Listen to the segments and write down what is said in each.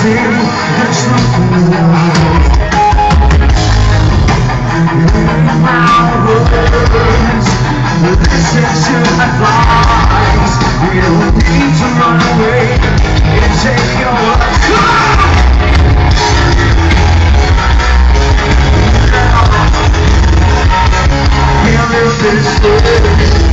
see the truth in the world. In my words, listen to advice. You don't need to run away and take your life. Can't live this way.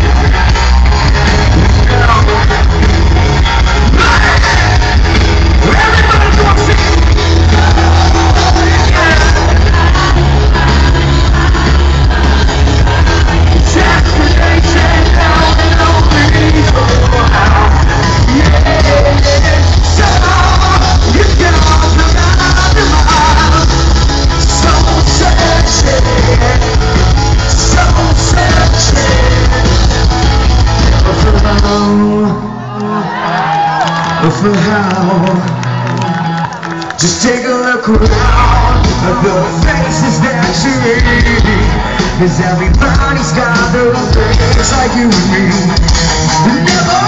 For how? Just take a look around at the faces that you see, 'cause everybody's got those things like you and me. Never